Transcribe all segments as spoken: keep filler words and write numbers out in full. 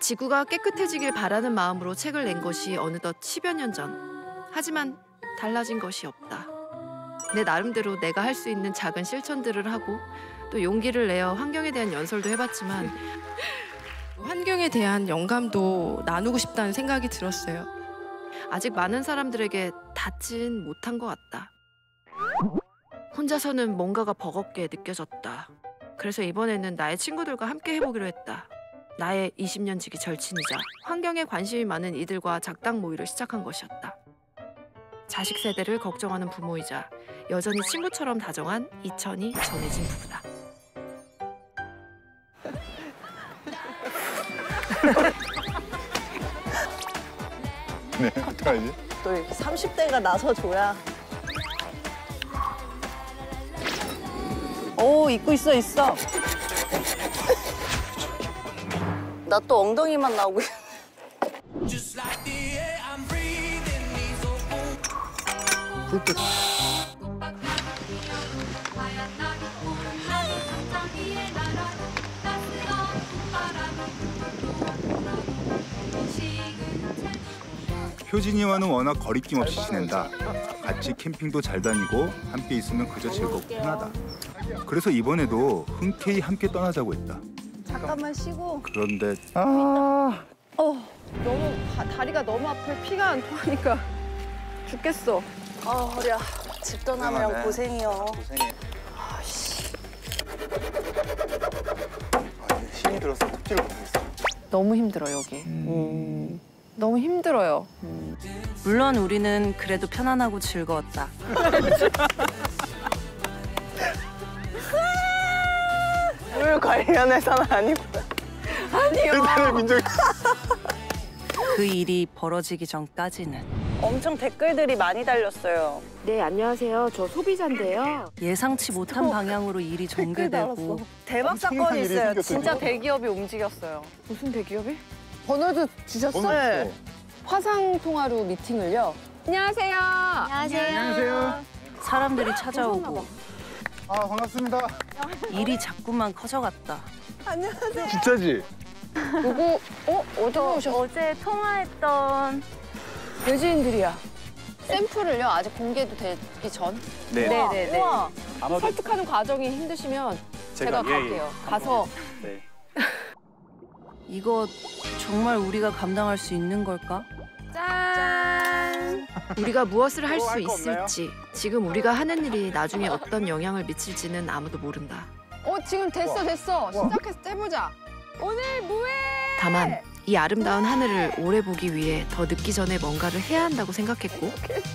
지구가 깨끗해지길 바라는 마음으로 책을 낸 것이 어느덧 십여 년 전. 하지만 달라진 것이 없다. 내 나름대로 내가 할 수 있는 작은 실천들을 하고 또 용기를 내어 환경에 대한 연설도 해봤지만 환경에 대한 영감도 나누고 싶다는 생각이 들었어요. 아직 많은 사람들에게 닿진 못한 것 같다. 혼자서는 뭔가가 버겁게 느껴졌다. 그래서 이번에는 나의 친구들과 함께 해보기로 했다. 나의 이십 년 지기 절친이자 환경에 관심이 많은 이들과 작당 모의를 시작한 것이었다. 자식 세대를 걱정하는 부모이자 여전히 친구처럼 다정한 이천이 전혜진 부부다. 네, 어떡하지? 또 이렇게 삼십 대가 나서줘야. 오, 입고 있어, 있어. 나 또 엉덩이만 나오고 있네. 꿀떡. 효진이와는 워낙 거리낌 없이 지낸다. 같이 캠핑도 잘 다니고 함께 있으면 그저 즐겁고 편하다. 그래서 이번에도 흔쾌히 함께 떠나자고 했다. 잠깐만 쉬고. 그런데 아, 어, 너무 다, 다리가 너무 아파. 피가 안 통하니까 죽겠어. 아, 허리야. 집 떠나면 고생하네. 고생이요. 고생해. 아씨. 아, 힘이 들어서 걷지를 못하겠어. 너무 힘들어 여기. 음. 너무 힘들어요. 음. 물론 우리는 그래도 편안하고 즐거웠다. 물 관련해서는 아니고. 아니요. 일단은 민정이. 그 일이 벌어지기 전까지는 엄청 댓글들이 많이 달렸어요. 네, 안녕하세요. 저 소비자인데요. 예상치 못한 방향으로 일이 전개되고 대박 엄청난 사건이 일이 있어요. 생겼어요, 진짜 지금. 대기업이 움직였어요. 무슨 대기업이? 번호도 주셨어? 네. 화상 통화로 미팅을요? 안녕하세요. 안녕하세요. 사람들이 찾아오고 아, 반갑습니다. 일이 자꾸만 커져갔다. 안녕하세요. 진짜지? 누구? 어? 어디서 오셨어? 어제 통화했던 외지인들이야. 샘플을요? 아직 공개도 되기 전? 네. 네네네. 우와. 설득하는 과정이 힘드시면 제가, 제가, 예, 갈게요. 예. 가서 네. 이거 정말 우리가 감당할 수 있는 걸까? 짠! 우리가 무엇을 할 또 수 할거 없나요? 있을지, 지금 우리가 하는 일이 나중에 어떤 영향을 미칠지는 아무도 모른다. 어, 지금 됐어, 우와. 됐어. 우와. 시작해서 떼보자. 오늘 뭐해? 다만 이 아름다운 하늘을 오래 보기 위해 더 늦기 전에 뭔가를 해야 한다고 생각했고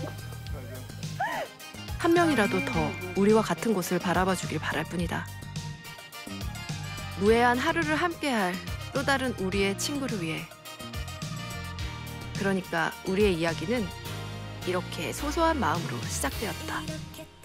한 명이라도 더 우리와 같은 곳을 바라봐 주길 바랄 뿐이다. 무해한 하루를 함께할 또 다른 우리의 친구를 위해. 그러니까 우리의 이야기는 이렇게 소소한 마음으로 시작되었다.